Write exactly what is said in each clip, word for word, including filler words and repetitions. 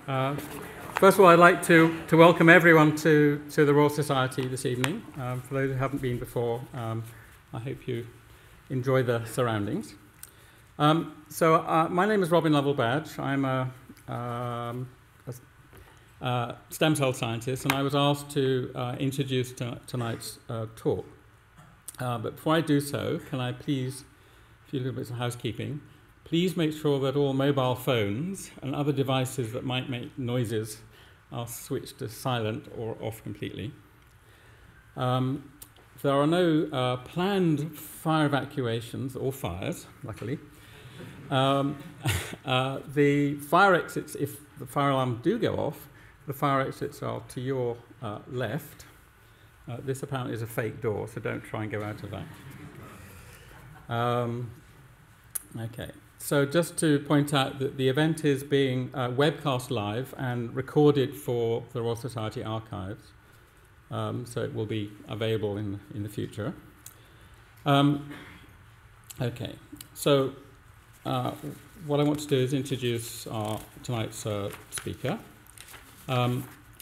Uh, first of all, I'd like to, to welcome everyone to, to the Royal Society this evening. Um, for those who haven't been before, um, I hope you enjoy the surroundings. Um, so uh, my name is Robin Lovell-Badge. I'm a, um, a uh, stem cell scientist, and I was asked to uh, introduce to, tonight's uh, talk. Uh, but before I do so, can I please, a few little bits of housekeeping, please make sure that all mobile phones and other devices that might make noises are switched to silent or off completely. Um, there are no uh, planned fire evacuations or fires, luckily. Um, uh, the fire exits, if the fire alarms do go off, the fire exits are to your uh, left. Uh, this apparently is a fake door, so don't try and go out of that. Um, okay. So just to point out that the event is being uh, webcast live and recorded for the Royal Society archives, um, so it will be available in, in the future. Um, okay, so uh, what I want to do is introduce our tonight's uh, speaker. Um,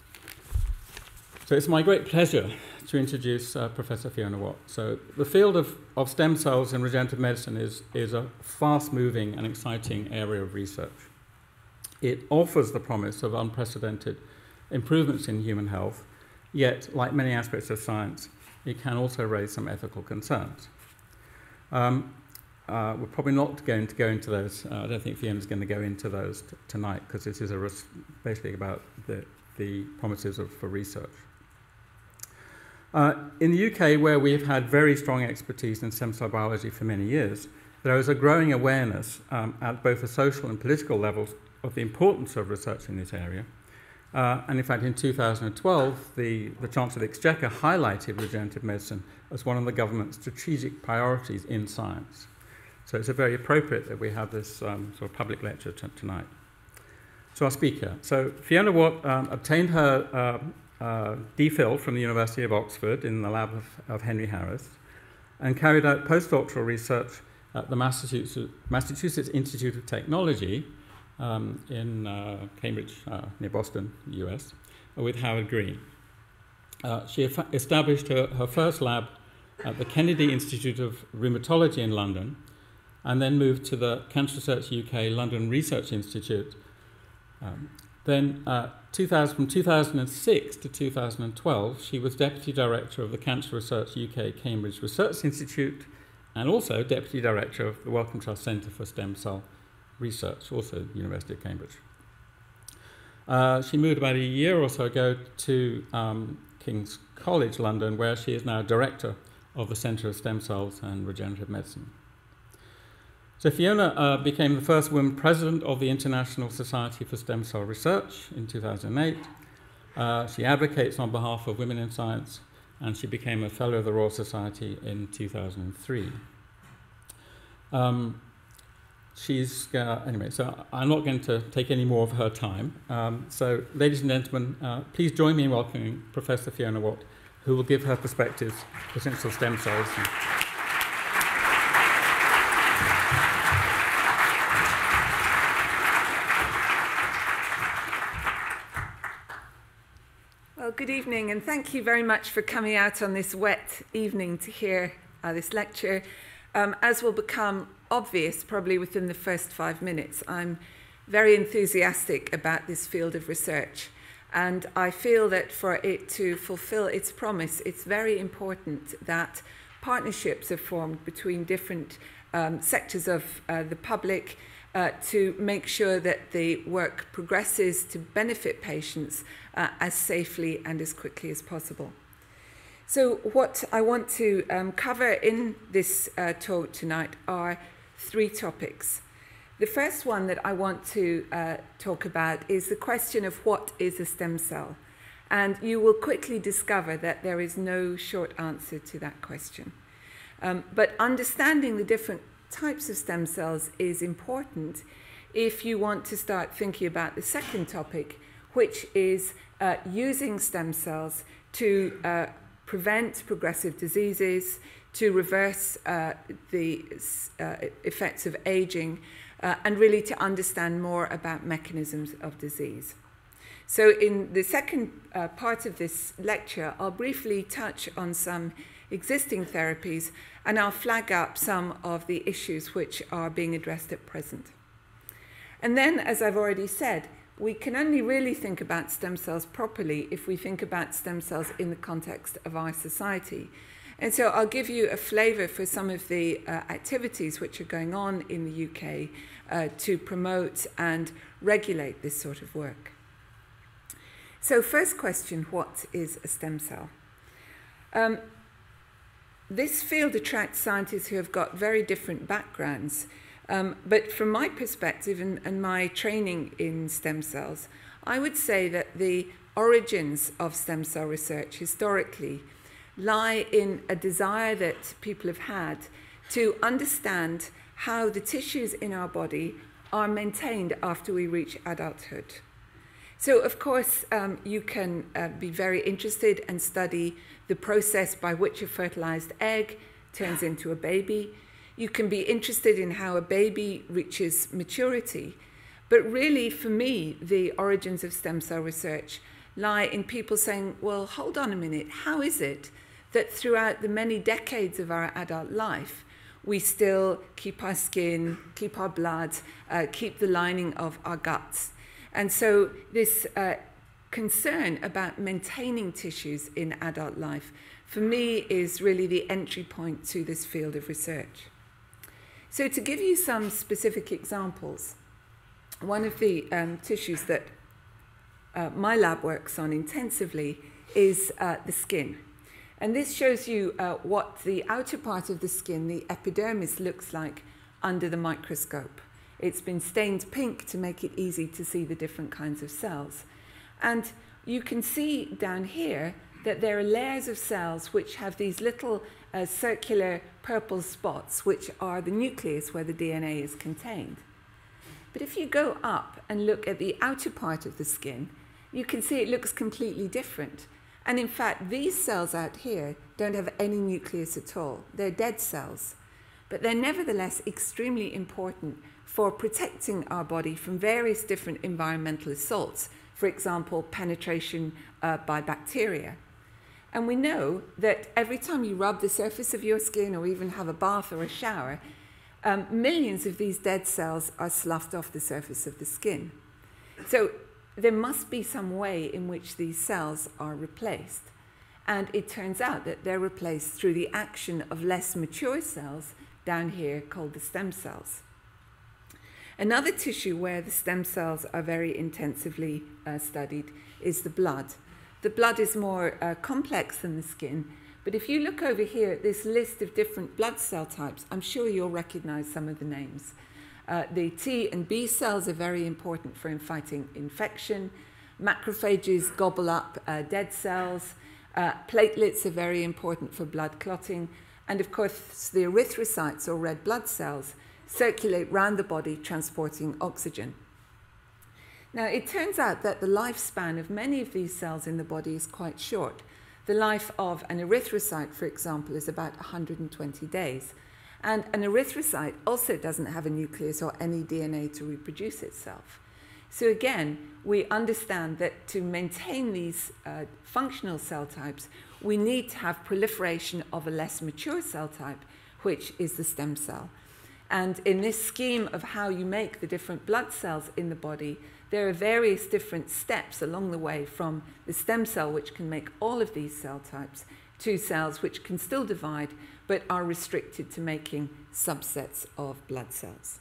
so it's my great pleasure to introduce uh, Professor Fiona Watt. So the field of, of stem cells and regenerative medicine is, is a fast-moving and exciting area of research. It offers the promise of unprecedented improvements in human health, yet, like many aspects of science, it can also raise some ethical concerns. Um, uh, we're probably not going to go into those. Uh, I don't think Fiona's going to go into those t tonight, because this is a res basically about the, the promises of, for research. Uh, in the U K, where we've had very strong expertise in stem cell biology for many years, there is a growing awareness um, at both the social and political levels of the importance of research in this area. Uh, and in fact, in two thousand twelve, the, the Chancellor of the Exchequer highlighted regenerative medicine as one of the government's strategic priorities in science. So it's a very appropriate that we have this um, sort of public lecture tonight. So our speaker. So Fiona Watt um, obtained her uh, Uh, DPhil from the University of Oxford in the lab of, of Henry Harris, and carried out postdoctoral research at the Massachusetts, Massachusetts Institute of Technology um, in uh, Cambridge, uh, near Boston, U S, with Howard Green. Uh, she established her, her first lab at the Kennedy Institute of Rheumatology in London, and then moved to the Cancer Research U K London Research Institute. Um, Then, uh, two thousand, from two thousand six to two thousand twelve, she was Deputy Director of the Cancer Research U K Cambridge Research Institute, and also Deputy Director of the Wellcome Trust Centre for Stem Cell Research, also University of Cambridge. Uh, she moved about a year or so ago to um, King's College, London, where she is now Director of the Centre of Stem Cells and Regenerative Medicine. So Fiona uh, became the first woman president of the International Society for Stem Cell Research in two thousand eight. Uh, she advocates on behalf of women in science, and she became a fellow of the Royal Society in two thousand three. Um, she's, uh, anyway, so I'm not going to take any more of her time. Um, so ladies and gentlemen, uh, please join me in welcoming Professor Fiona Watt, who will give her perspectives on essential stem cells. Well, good evening, and thank you very much for coming out on this wet evening to hear uh, this lecture. Um, as will become obvious probably within the first five minutes, I'm very enthusiastic about this field of research, and I feel that for it to fulfill its promise, it's very important that partnerships are formed between different um, sectors of uh, the public Uh, to make sure that the work progresses to benefit patients uh, as safely and as quickly as possible. So what I want to um, cover in this uh, talk tonight are three topics. The first one that I want to uh, talk about is the question of what is a stem cell. And you will quickly discover that there is no short answer to that question. Um, but understanding the different types of stem cells is important if you want to start thinking about the second topic, which is uh, using stem cells to uh, prevent progressive diseases, to reverse uh, the uh, effects of aging, uh, and really to understand more about mechanisms of disease. So in the second uh, part of this lecture, I'll briefly touch on some existing therapies, and I'll flag up some of the issues which are being addressed at present. And then, as I've already said, we can only really think about stem cells properly if we think about stem cells in the context of our society. And so I'll give you a flavour for some of the uh, activities which are going on in the U K uh, to promote and regulate this sort of work. So first question, what is a stem cell? Um, this field attracts scientists who have got very different backgrounds. Um, but from my perspective and, and my training in stem cells, I would say that the origins of stem cell research historically lie in a desire that people have had to understand how the tissues in our body are maintained after we reach adulthood. So, of course, um, you can uh, be very interested and study the process by which a fertilized egg turns into a baby. You can be interested in how a baby reaches maturity. But really, for me, the origins of stem cell research lie in people saying, well, hold on a minute, how is it that throughout the many decades of our adult life, we still keep our skin, keep our blood, uh, keep the lining of our guts? And so this uh, concern about maintaining tissues in adult life, for me, is really the entry point to this field of research. So to give you some specific examples, one of the um, tissues that uh, my lab works on intensively is uh, the skin. And this shows you uh, what the outer part of the skin, the epidermis, looks like under the microscope. It's been stained pink to make it easy to see the different kinds of cells. And you can see down here that there are layers of cells which have these little uh, circular purple spots, which are the nucleus where the D N A is contained. But if you go up and look at the outer part of the skin, you can see it looks completely different. And in fact, these cells out here don't have any nucleus at all. They're dead cells. But they're nevertheless extremely important for protecting our body from various different environmental assaults, for example, penetration uh, by bacteria. And we know that every time you rub the surface of your skin or even have a bath or a shower, um, millions of these dead cells are sloughed off the surface of the skin. So there must be some way in which these cells are replaced. And it turns out that they're replaced through the action of less mature cells down here called the stem cells. Another tissue where the stem cells are very intensively uh, studied is the blood. The blood is more uh, complex than the skin, but if you look over here at this list of different blood cell types, I'm sure you'll recognize some of the names. Uh, the T and B cells are very important for fighting infection. Macrophages gobble up uh, dead cells. Uh, platelets are very important for blood clotting. And of course, the erythrocytes, or red blood cells, circulate around the body, transporting oxygen. Now, it turns out that the lifespan of many of these cells in the body is quite short. The life of an erythrocyte, for example, is about one hundred twenty days. And an erythrocyte also doesn't have a nucleus or any D N A to reproduce itself. So again, we understand that to maintain these uh, functional cell types, we need to have proliferation of a less mature cell type, which is the stem cell. And in this scheme of how you make the different blood cells in the body, there are various different steps along the way from the stem cell, which can make all of these cell types, to cells which can still divide, but are restricted to making subsets of blood cells.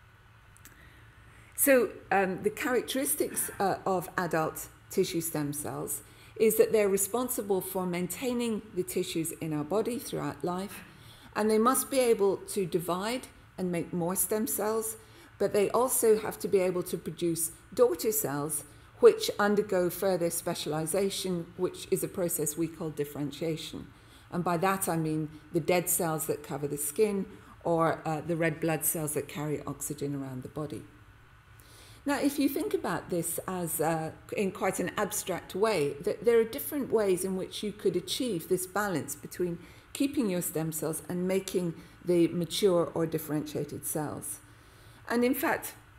So um, the characteristics uh, of adult tissue stem cells is that they're responsible for maintaining the tissues in our body throughout life, and they must be able to divide and make more stem cells, but they also have to be able to produce daughter cells which undergo further specialization, which is a process we call differentiation. And by that I mean the dead cells that cover the skin, or uh, the red blood cells that carry oxygen around the body. Now, if you think about this as uh, in quite an abstract way, that there are different ways in which you could achieve this balance between keeping your stem cells and making the mature or differentiated cells. And in fact,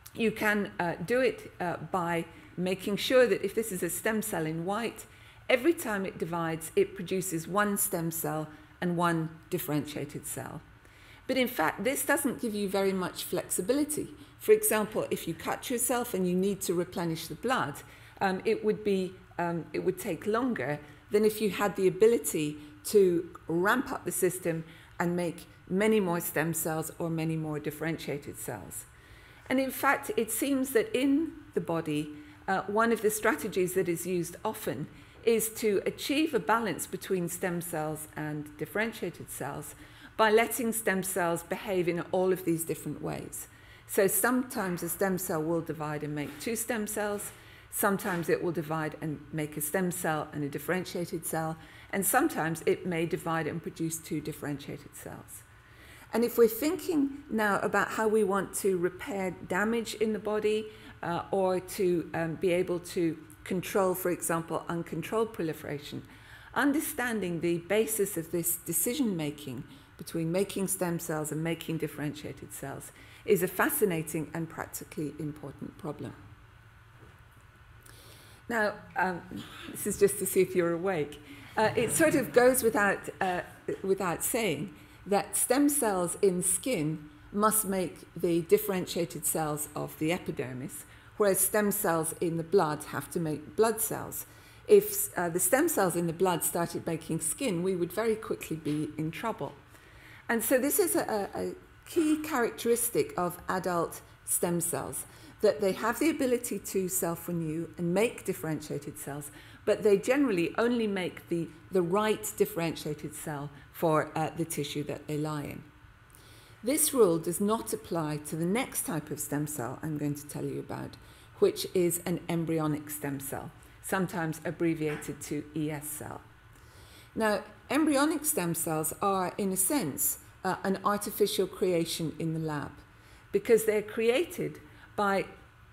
you can uh, do it uh, by making sure that if this is a stem cell in white, every time it divides, it produces one stem cell and one differentiated cell. But in fact, this doesn't give you very much flexibility. For example, if you cut yourself and you need to replenish the blood, um, it would be, um, it would take longer than if you had the ability to ramp up the system and make many more stem cells or many more differentiated cells. And in fact, it seems that in the body, uh, one of the strategies that is used often is to achieve a balance between stem cells and differentiated cells by letting stem cells behave in all of these different ways. So sometimes a stem cell will divide and make two stem cells, sometimes it will divide and make a stem cell and a differentiated cell, and sometimes it may divide and produce two differentiated cells. And if we're thinking now about how we want to repair damage in the body uh, or to um, be able to control, for example, uncontrolled proliferation, understanding the basis of this decision-making between making stem cells and making differentiated cells is a fascinating and practically important problem. Now, um, this is just to see if you're awake. Uh, it sort of goes without, uh, without saying that stem cells in skin must make the differentiated cells of the epidermis, whereas stem cells in the blood have to make blood cells. If uh, the stem cells in the blood started making skin, we would very quickly be in trouble. And so this is a, a key characteristic of adult stem cells, that they have the ability to self-renew and make differentiated cells, but they generally only make the, the right differentiated cell for uh, the tissue that they lie in. This rule does not apply to the next type of stem cell I'm going to tell you about, which is an embryonic stem cell, sometimes abbreviated to E S cell. Now, embryonic stem cells are, in a sense, uh, an artificial creation in the lab, because they're created by,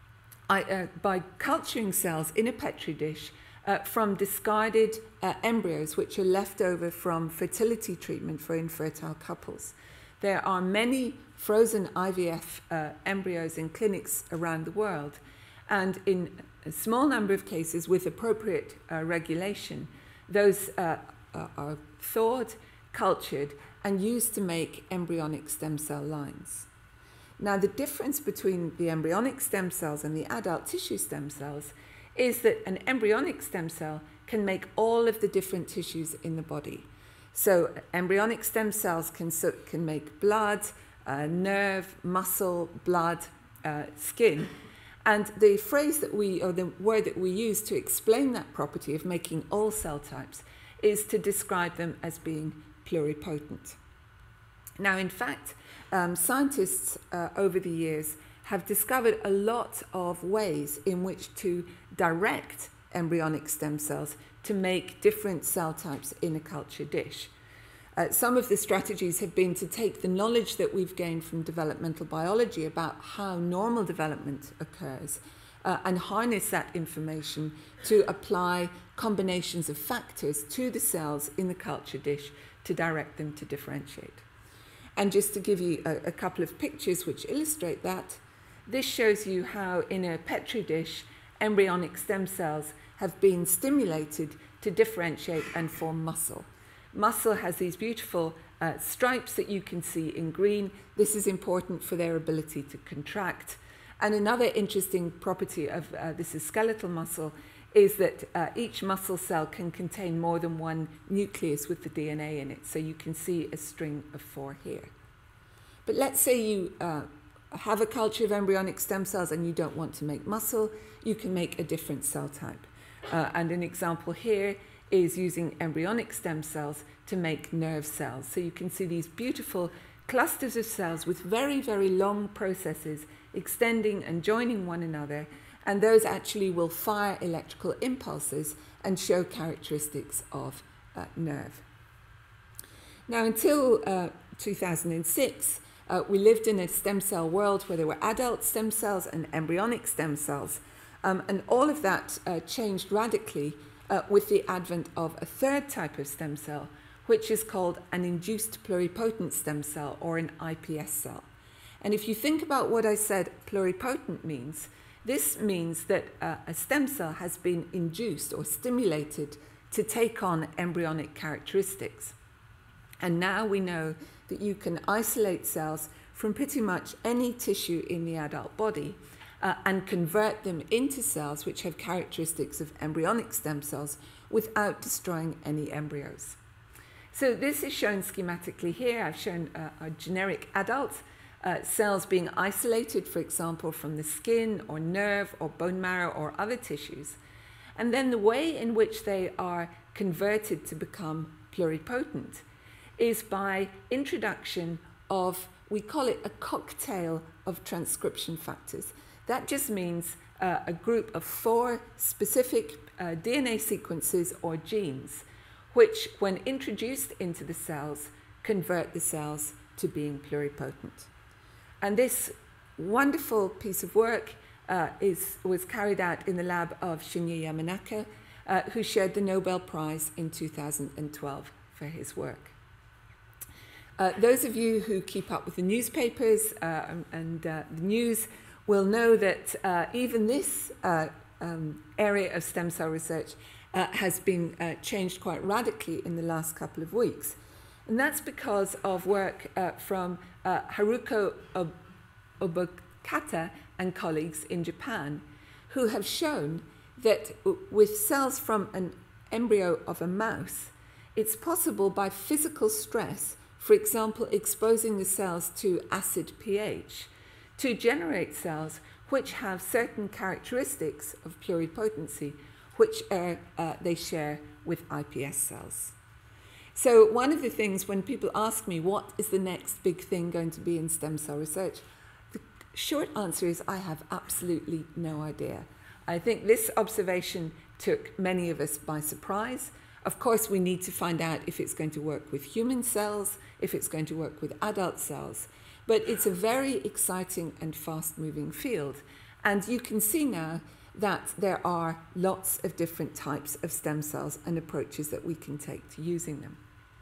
uh, by culturing cells in a petri dish uh, from discarded uh, embryos which are left over from fertility treatment for infertile couples. There are many frozen I V F uh, embryos in clinics around the world, and in a small number of cases with appropriate uh, regulation, those uh, are thawed, cultured, and used to make embryonic stem cell lines. Now, the difference between the embryonic stem cells and the adult tissue stem cells is that an embryonic stem cell can make all of the different tissues in the body. So embryonic stem cells can, so, can make blood, uh, nerve, muscle, blood, uh, skin. And the phrase that we, or the word that we use to explain that property of making all cell types is to describe them as being pluripotent. Now, in fact, um, scientists uh, over the years have discovered a lot of ways in which to direct embryonic stem cells to make different cell types in a culture dish. Uh, some of the strategies have been to take the knowledge that we've gained from developmental biology about how normal development occurs uh, and harness that information to apply combinations of factors to the cells in the culture dish to direct them to differentiate. And just to give you a, a couple of pictures which illustrate that, this shows you how in a petri dish embryonic stem cells have been stimulated to differentiate and form muscle. Muscle has these beautiful uh, stripes that you can see in green. This is important for their ability to contract. And another interesting property of uh, this is skeletal muscle is that uh, each muscle cell can contain more than one nucleus with the D N A in it. So you can see a string of four here. But let's say you uh, have a culture of embryonic stem cells and you don't want to make muscle, you can make a different cell type. Uh, and an example here is using embryonic stem cells to make nerve cells. So you can see these beautiful clusters of cells with very, very long processes extending and joining one another, and those actually will fire electrical impulses and show characteristics of uh, nerve. Now, until uh, two thousand six, uh, we lived in a stem cell world where there were adult stem cells and embryonic stem cells, um, and all of that uh, changed radically Uh, with the advent of a third type of stem cell, which is called an induced pluripotent stem cell, or an I P S cell. And if you think about what I said pluripotent means, this means that uh, a stem cell has been induced or stimulated to take on embryonic characteristics. And now we know that you can isolate cells from pretty much any tissue in the adult body uh, and convert them into cells which have characteristics of embryonic stem cells without destroying any embryos. So this is shown schematically here. I've shown uh, a generic adult uh, cells being isolated, for example, from the skin or nerve or bone marrow or other tissues. And then the way in which they are converted to become pluripotent is by introduction of, we call it a cocktail of transcription factors. That just means uh, a group of four specific uh, D N A sequences or genes, which, when introduced into the cells, convert the cells to being pluripotent. And this wonderful piece of work uh, is, was carried out in the lab of Shinya Yamanaka, uh, who shared the Nobel Prize in two thousand twelve for his work. Uh, those of you who keep up with the newspapers uh, and uh, the news will know that uh, even this uh, um, area of stem cell research uh, has been uh, changed quite radically in the last couple of weeks. And that's because of work uh, from uh, Haruko Ob Obokata and colleagues in Japan, who have shown that with cells from an embryo of a mouse, it's possible by physical stress, for example, exposing the cells to acid pH, to generate cells which have certain characteristics of pluripotency, which are, uh, they share with I P S cells. So one of the things when people ask me, what is the next big thing going to be in stem cell research? The short answer is I have absolutely no idea. I think this observation took many of us by surprise. Of course, we need to find out if it's going to work with human cells, if it's going to work with adult cells. But it's a very exciting and fast-moving field. And you can see now that there are lots of different types of stem cells and approaches that we can take to using them.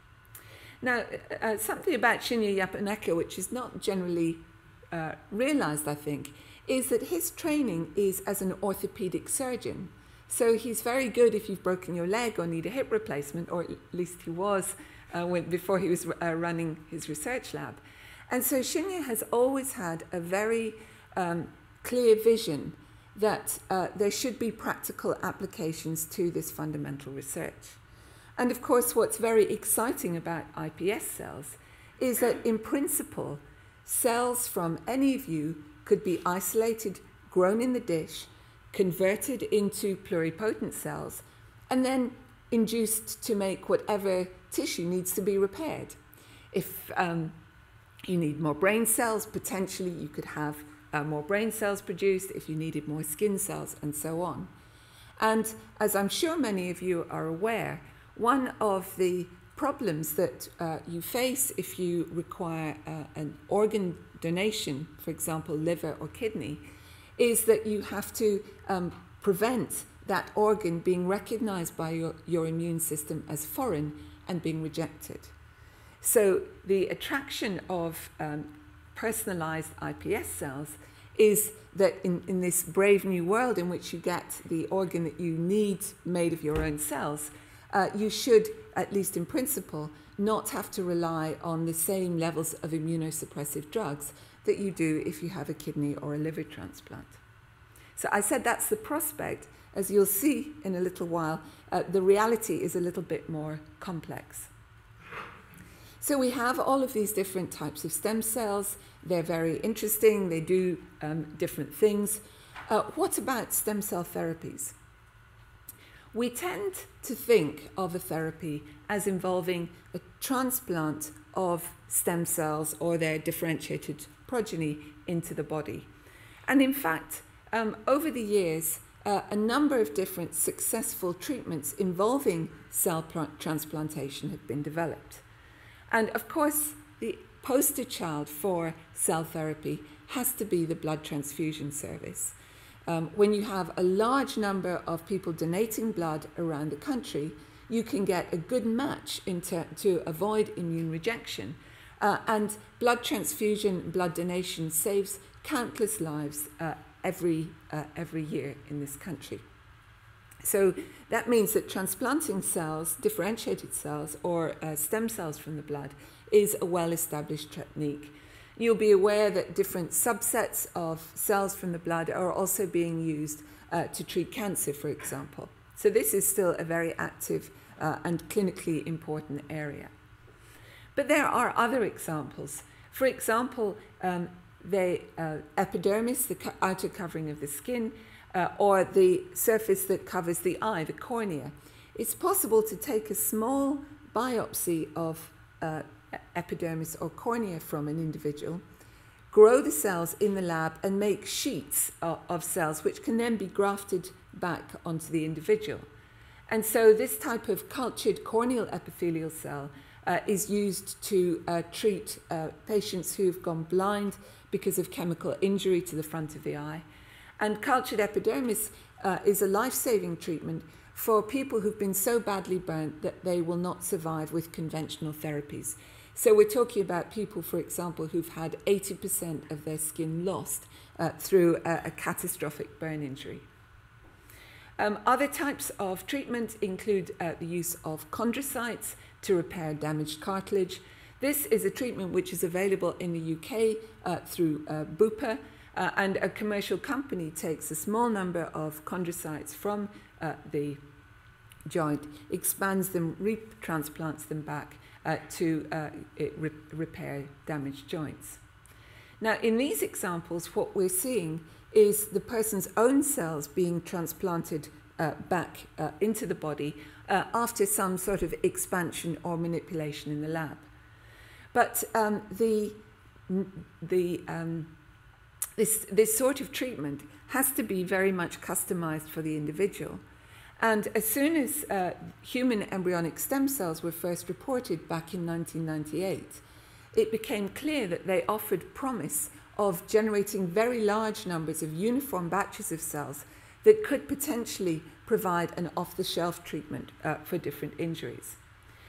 Now, uh, something about Shinya Yamanaka, which is not generally uh, realized, I think, is that his training is as an orthopedic surgeon. So he's very good if you've broken your leg or need a hip replacement, or at least he was uh, when, before he was uh, running his research lab. And so Shinya has always had a very um, clear vision that uh, there should be practical applications to this fundamental research. And of course, what's very exciting about I P S cells is that in principle, cells from any of you could be isolated, grown in the dish, converted into pluripotent cells, and then induced to make whatever tissue needs to be repaired. If um, you need more brain cells, potentially you could have uh, more brain cells produced, if you needed more skin cells, and so on. And as I'm sure many of you are aware, one of the problems that uh, you face if you require uh, an organ donation, for example, liver or kidney, is that you have to um, prevent that organ being recognized by your, your immune system as foreign and being rejected. So the attraction of um, personalized I P S cells is that in, in this brave new world in which you get the organ that you need made of your own cells, uh, you should, at least in principle, not have to rely on the same levels of immunosuppressive drugs that you do if you have a kidney or a liver transplant. So I said that's the prospect. As you'll see in a little while, uh, the reality is a little bit more complex. So we have all of these different types of stem cells. They're very interesting. They do um, different things. Uh, what about stem cell therapies? We tend to think of a therapy as involving a transplant of stem cells or their differentiated progeny into the body. And in fact, um, over the years, uh, a number of different successful treatments involving cell transplantation have been developed. And of course, the poster child for cell therapy has to be the blood transfusion service. Um, when you have a large number of people donating blood around the country, you can get a good match into, to avoid immune rejection Uh, and blood transfusion, blood donation saves countless lives uh, every, uh, every year in this country. So that means that transplanting cells, differentiated cells, or uh, stem cells from the blood is a well-established technique. You'll be aware that different subsets of cells from the blood are also being used uh, to treat cancer, for example. So this is still a very active uh, and clinically important area. But there are other examples. For example, um, the uh, epidermis, the co outer covering of the skin, uh, or the surface that covers the eye, the cornea. It's possible to take a small biopsy of uh, epidermis or cornea from an individual, grow the cells in the lab and make sheets of, of cells which can then be grafted back onto the individual. And so this type of cultured corneal epithelial cell uh, is used to uh, treat uh, patients who've gone blind because of chemical injury to the front of the eye. And cultured epidermis uh, is a life-saving treatment for people who've been so badly burnt that they will not survive with conventional therapies. So we're talking about people, for example, who've had eighty percent of their skin lost uh, through a, a catastrophic burn injury. Um, other types of treatment include uh, the use of chondrocytes to repair damaged cartilage. This is a treatment which is available in the U K uh, through uh, Bupa, uh, and a commercial company takes a small number of chondrocytes from uh, the joint, expands them, retransplants them back uh, to uh, it re repair damaged joints. Now, in these examples, what we're seeing is the person's own cells being transplanted uh, back uh, into the body uh, after some sort of expansion or manipulation in the lab. But um, the, the, um, this, this sort of treatment has to be very much customized for the individual. And as soon as uh, human embryonic stem cells were first reported back in nineteen ninety-eight, it became clear that they offered promise of generating very large numbers of uniform batches of cells that could potentially provide an off-the-shelf treatment uh, for different injuries.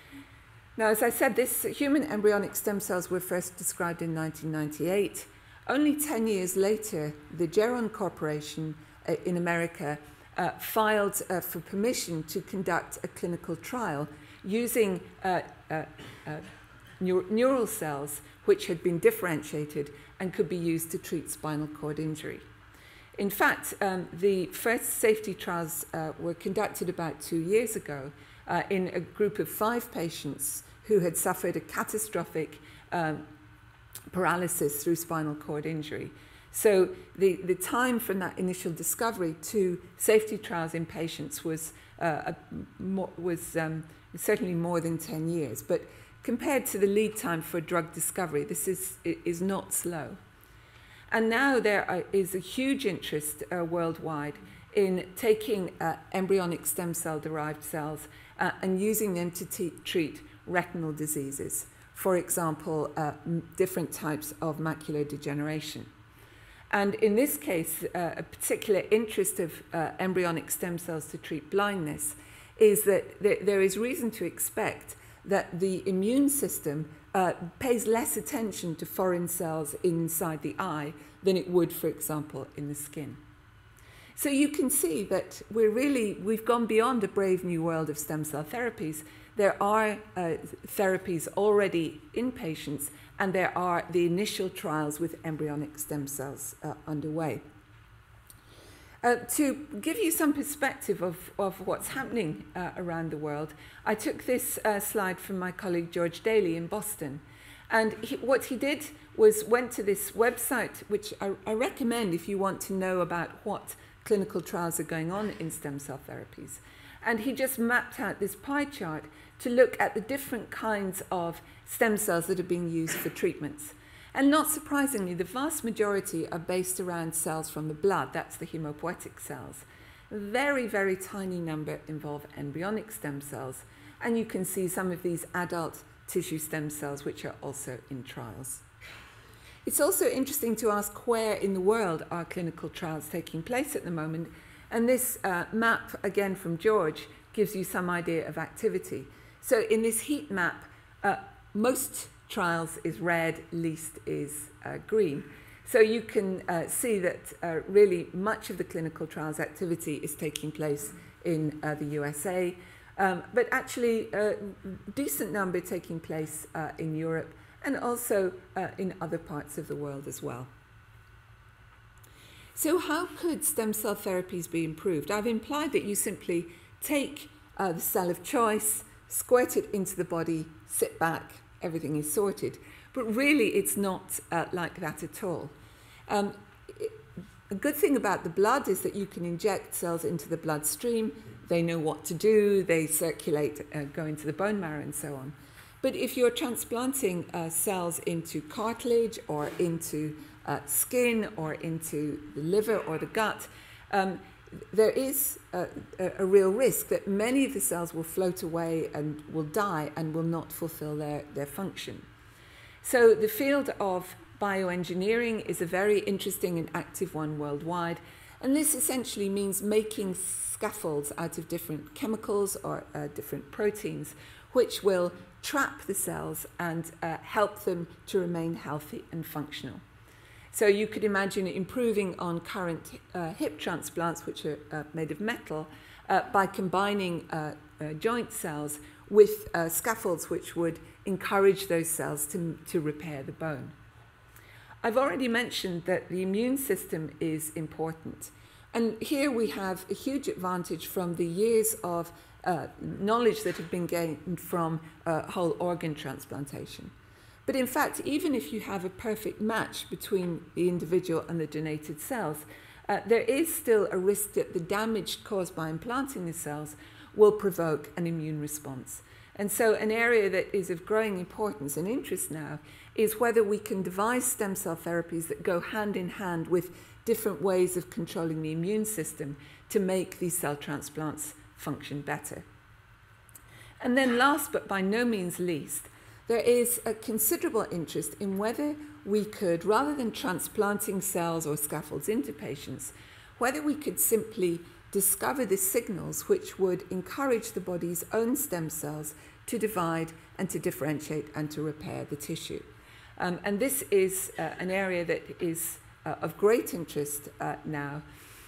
Now, as I said, this human embryonic stem cells were first described in nineteen ninety-eight. Only ten years later, the Geron Corporation uh, in America uh, filed uh, for permission to conduct a clinical trial using uh, uh, uh, neur neural cells which had been differentiated and could be used to treat spinal cord injury. In fact, um, the first safety trials uh, were conducted about two years ago uh, in a group of five patients who had suffered a catastrophic um, paralysis through spinal cord injury. So the, the time from that initial discovery to safety trials in patients was, uh, a, more, was um, certainly more than ten years. But compared to the lead time for drug discovery, this is, is not slow. And now there are, is a huge interest uh, worldwide in taking uh, embryonic stem cell derived cells uh, and using them to treat retinal diseases. For example, uh, different types of macular degeneration. And in this case, uh, a particular interest of uh, embryonic stem cells to treat blindness is that th there is reason to expect that the immune system uh, pays less attention to foreign cells inside the eye than it would, for example, in the skin. So you can see that we're really, we've gone beyond a brave new world of stem cell therapies. There are uh, therapies already in patients, and there are the initial trials with embryonic stem cells uh, underway. Uh, to give you some perspective of, of what's happening uh, around the world, I took this uh, slide from my colleague George Daly in Boston. And he, what he did was went to this website, which I, I recommend if you want to know about what clinical trials are going on in stem cell therapies. And he just mapped out this pie chart to look at the different kinds of stem cells that are being used for treatments. And not surprisingly, the vast majority are based around cells from the blood. That's the hemopoietic cells. A very, very tiny number involve embryonic stem cells. And you can see some of these adult tissue stem cells, which are also in trials. It's also interesting to ask where in the world are clinical trials taking place at the moment. And this uh, map, again from George, gives you some idea of activity. So in this heat map, uh, most trials is red, least is uh, green. So you can uh, see that uh, really much of the clinical trials activity is taking place in uh, the U S A, um, but actually a decent number taking place uh, in Europe and also uh, in other parts of the world as well. So how could stem cell therapies be improved? I've implied that you simply take uh, the cell of choice, squirt it into the body, sit back, everything is sorted. But really, it's not uh, like that at all. Um, it, a good thing about the blood is that you can inject cells into the bloodstream. They know what to do. They circulate, uh, go into the bone marrow and so on. But if you're transplanting uh, cells into cartilage or into uh, skin or into the liver or the gut, um, there is a, a real risk that many of the cells will float away and will die and will not fulfill their, their function. So the field of bioengineering is a very interesting and active one worldwide. And this essentially means making scaffolds out of different chemicals or uh, different proteins, which will trap the cells and uh, help them to remain healthy and functional. So you could imagine improving on current uh, hip transplants, which are uh, made of metal, uh, by combining uh, uh, joint cells with uh, scaffolds which would encourage those cells to, to repair the bone. I've already mentioned that the immune system is important. And here we have a huge advantage from the years of uh, knowledge that have been gained from uh, whole organ transplantation. But in fact, even if you have a perfect match between the individual and the donated cells, uh, there is still a risk that the damage caused by implanting the cells will provoke an immune response. And so an area that is of growing importance and interest now is whether we can devise stem cell therapies that go hand in hand with different ways of controlling the immune system to make these cell transplants function better. And then last but by no means least, there is a considerable interest in whether we could, rather than transplanting cells or scaffolds into patients, whether we could simply discover the signals which would encourage the body's own stem cells to divide and to differentiate and to repair the tissue. Um, and this is uh, an area that is uh, of great interest uh, now.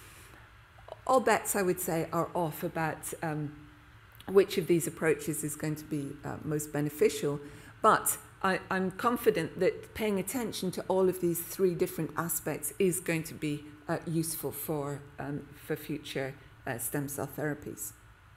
All bets, I would say, are off about um, which of these approaches is going to be uh, most beneficial. But I, I'm confident that paying attention to all of these three different aspects is going to be uh, useful for, um, for future uh, stem cell therapies.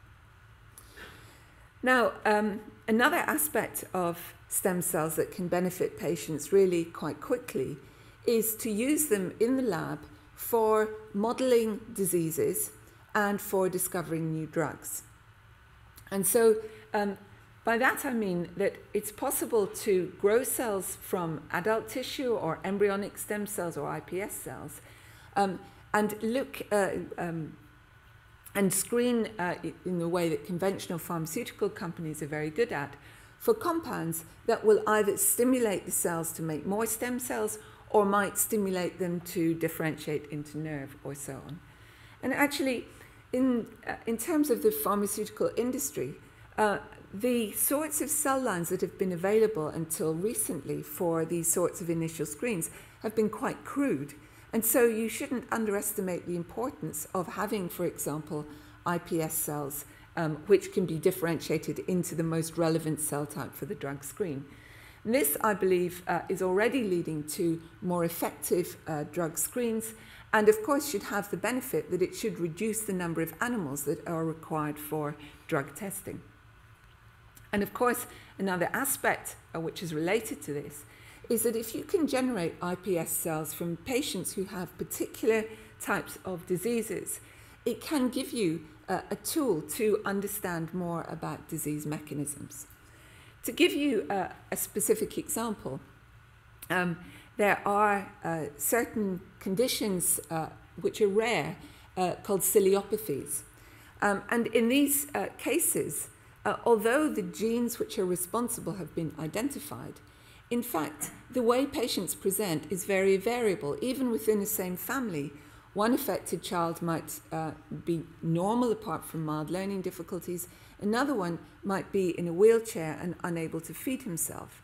Now, um, another aspect of stem cells that can benefit patients really quite quickly is to use them in the lab for modeling diseases and for discovering new drugs. And so um, by that I mean that it's possible to grow cells from adult tissue or embryonic stem cells or I P S cells um, and look uh, um, and screen uh, in the way that conventional pharmaceutical companies are very good at for compounds that will either stimulate the cells to make more stem cells or might stimulate them to differentiate into nerve or so on. And actually, in, uh, in terms of the pharmaceutical industry, uh, the sorts of cell lines that have been available until recently for these sorts of initial screens have been quite crude. And so you shouldn't underestimate the importance of having, for example, I P S cells, um, which can be differentiated into the most relevant cell type for the drug screen. And this, I believe, uh, is already leading to more effective uh, drug screens, and of course should have the benefit that it should reduce the number of animals that are required for drug testing. And of course, another aspect uh, which is related to this is that if you can generate I P S cells from patients who have particular types of diseases, it can give you uh, a tool to understand more about disease mechanisms. To give you uh, a specific example, um, there are uh, certain conditions uh, which are rare uh, called ciliopathies. Um, and in these uh, cases, uh, although the genes which are responsible have been identified, in fact, the way patients present is very variable. Even within the same family, one affected child might uh, be normal apart from mild learning difficulties. Another one might be in a wheelchair and unable to feed himself.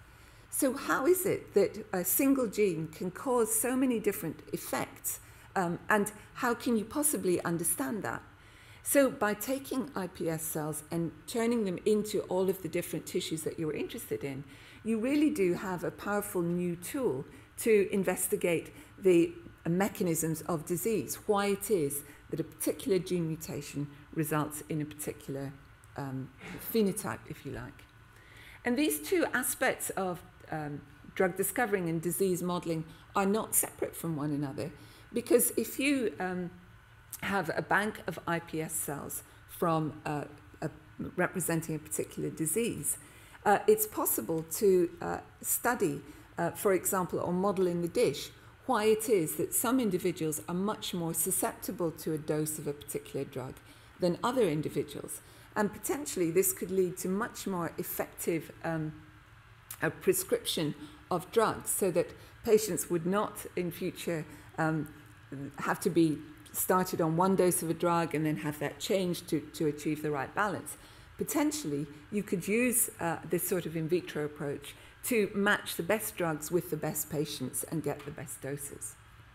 So how is it that a single gene can cause so many different effects? Um, and how can you possibly understand that? So by taking I P S cells and turning them into all of the different tissues that you're interested in, you really do have a powerful new tool to investigate the mechanisms of disease, why it is that a particular gene mutation results in a particular um, phenotype, if you like. And these two aspects of um, drug discovering and disease modeling are not separate from one another, because if you um, have a bank of I P S cells from uh, a, representing a particular disease, uh, it's possible to uh, study, uh, for example, or model in the dish, why it is that some individuals are much more susceptible to a dose of a particular drug than other individuals. And potentially this could lead to much more effective um, a prescription of drugs, so that patients would not in future um, have to be started on one dose of a drug and then have that changed to, to achieve the right balance. Potentially, you could use uh, this sort of in vitro approach to match the best drugs with the best patients and get the best doses.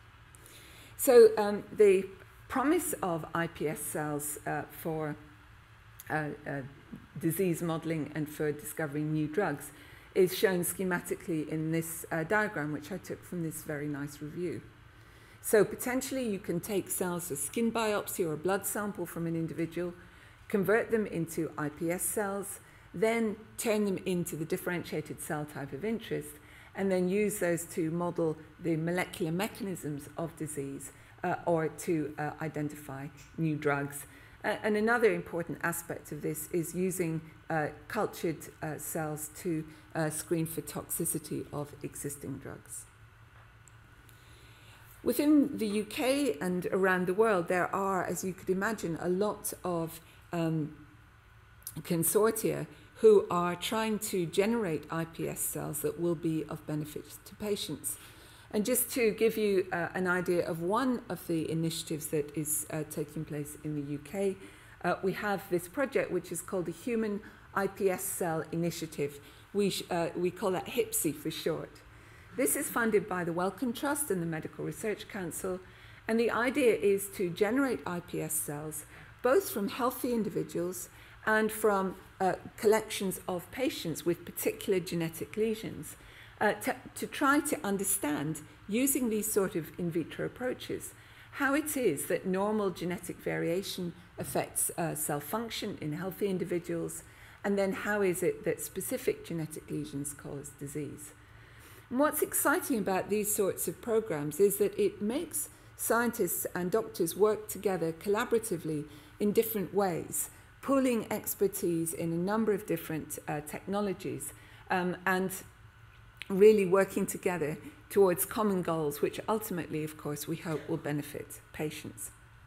So um, the promise of I P S cells uh, for uh, uh, disease modeling and for discovering new drugs is shown schematically in this uh, diagram, which I took from this very nice review. So potentially you can take cells, a skin biopsy or a blood sample from an individual, convert them into I P S cells, then turn them into the differentiated cell type of interest, and then use those to model the molecular mechanisms of disease uh, or to uh, identify new drugs. Uh, and another important aspect of this is using uh, cultured uh, cells to uh, screen for toxicity of existing drugs. Within the U K and around the world, there are, as you could imagine, a lot of um, consortia who are trying to generate I P S cells that will be of benefit to patients. And just to give you uh, an idea of one of the initiatives that is uh, taking place in the U K, uh, we have this project which is called the Human I P S Cell Initiative. We, sh uh, we call that HIPSI for short. This is funded by the Wellcome Trust and the Medical Research Council, and the idea is to generate I P S cells both from healthy individuals and from uh, collections of patients with particular genetic lesions uh, to, to try to understand, using these sort of in vitro approaches, how it is that normal genetic variation affects uh, cell function in healthy individuals, and then how is it that specific genetic lesions cause disease. And what's exciting about these sorts of programs is that it makes scientists and doctors work together collaboratively in different ways, pooling expertise in a number of different uh, technologies um, and really working together towards common goals, which ultimately, of course, we hope will benefit patients.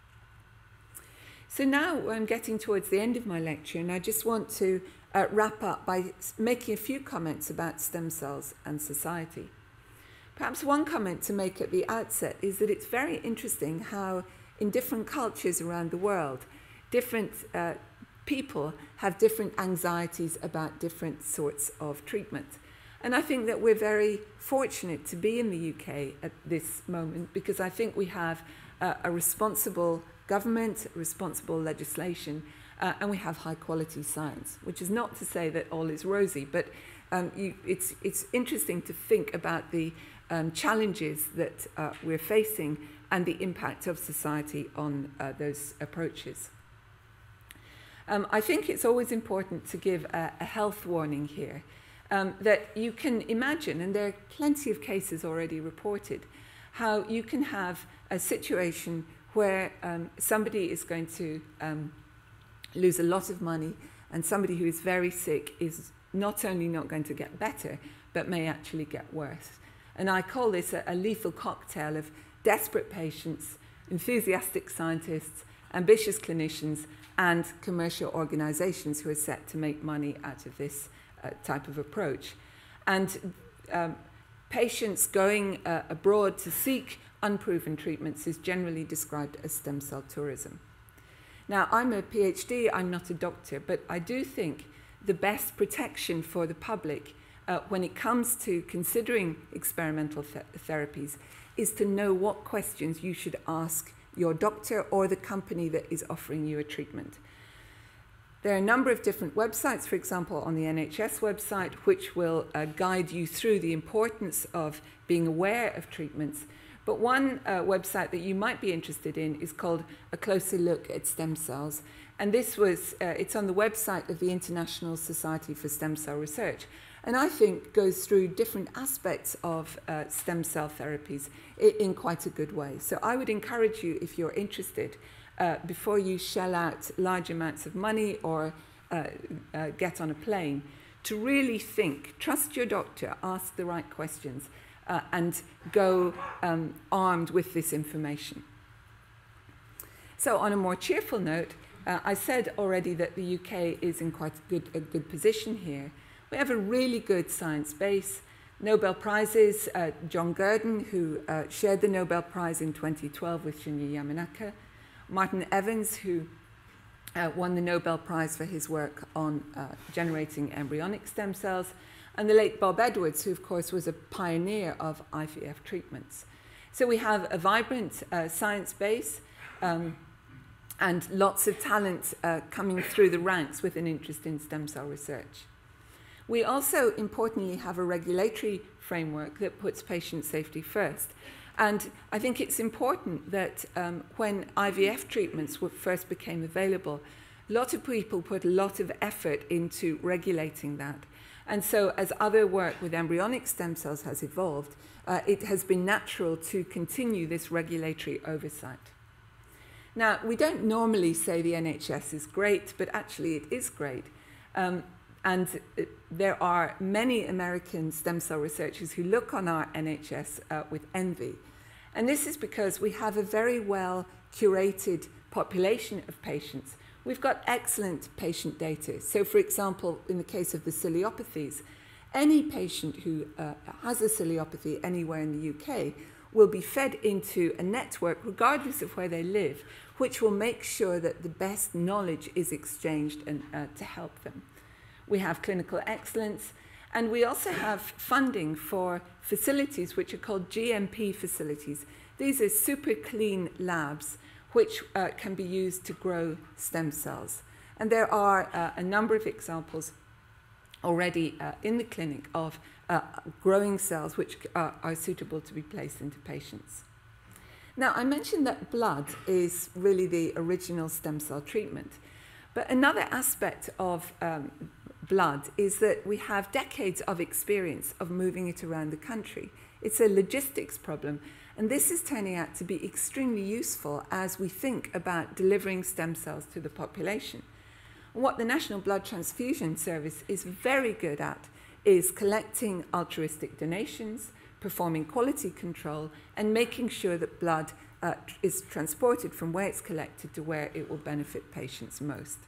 So now I'm getting towards the end of my lecture, and I just want to uh, wrap up by making a few comments about stem cells and society. Perhaps one comment to make at the outset is that it's very interesting how in different cultures around the world, different uh, people have different anxieties about different sorts of treatment. And I think that we're very fortunate to be in the U K at this moment, because I think we have uh, a responsible government, responsible legislation, uh, and we have high quality science, which is not to say that all is rosy, but um, you, it's, it's interesting to think about the um, challenges that uh, we're facing and the impact of society on uh, those approaches. Um, I think it's always important to give a, a health warning here, um, that you can imagine, and there are plenty of cases already reported, how you can have a situation where um, somebody is going to um, lose a lot of money, and somebody who is very sick is not only not going to get better, but may actually get worse. And I call this a, a lethal cocktail of desperate patients, enthusiastic scientists, ambitious clinicians, and commercial organizations who are set to make money out of this uh, type of approach. And um, patients going uh, abroad to seek unproven treatments is generally described as stem cell tourism. Now, I'm a PhD, I'm not a doctor, but I do think the best protection for the public uh, when it comes to considering experimental th therapies is to know what questions you should ask your doctor or the company that is offering you a treatment. There are a number of different websites, for example, on the N H S website, which will uh, guide you through the importance of being aware of treatments. But one uh, website that you might be interested in is called A Closer Look at Stem Cells. And this was, uh, it's on the website of the International Society for Stem Cell Research. And I think goes through different aspects of uh, stem cell therapies in, in quite a good way. So I would encourage you, if you're interested, uh, before you shell out large amounts of money or uh, uh, get on a plane, to really think, trust your doctor, ask the right questions, uh, and go um, armed with this information. So on a more cheerful note, uh, I said already that the U K is in quite a good, a good position here. We have a really good science base. Nobel Prizes, uh, John Gurdon, who uh, shared the Nobel Prize in twenty twelve with Shinya Yamanaka, Martin Evans, who uh, won the Nobel Prize for his work on uh, generating embryonic stem cells, and the late Bob Edwards, who of course was a pioneer of I V F treatments. So we have a vibrant uh, science base um, and lots of talent uh, coming through the ranks with an interest in stem cell research. We also, importantly, have a regulatory framework that puts patient safety first. And I think it's important that um, when I V F treatments were first became available, a lot of people put a lot of effort into regulating that. And so as other work with embryonic stem cells has evolved, uh, it has been natural to continue this regulatory oversight. Now, we don't normally say the N H S is great, but actually it is great. Um, And there are many American stem cell researchers who look on our N H S uh, with envy. And this is because we have a very well curated population of patients. We've got excellent patient data. So for example, in the case of the ciliopathies, any patient who uh, has a ciliopathy anywhere in the U K will be fed into a network, regardless of where they live, which will make sure that the best knowledge is exchanged and, uh, to help them. We have clinical excellence, and we also have funding for facilities which are called G M P facilities. These are super clean labs which uh, can be used to grow stem cells. And there are uh, a number of examples already uh, in the clinic of uh, growing cells which are, are suitable to be placed into patients. Now, I mentioned that blood is really the original stem cell treatment. But another aspect of um, blood is that we have decades of experience of moving it around the country. It's a logistics problem, and this is turning out to be extremely useful as we think about delivering stem cells to the population. What the National Blood Transfusion Service is very good at is collecting altruistic donations, performing quality control, and making sure that blood uh, is transported from where it's collected to where it will benefit patients most.